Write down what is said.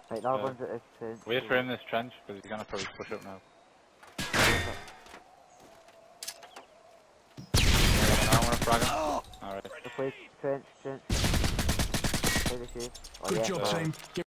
Right, now one's at this trench. Wait for him in this trench, because he's gonna probably push up now. I wanna frag him. Alright. Play trench. Play the safe. Oh, Good yeah, job, team.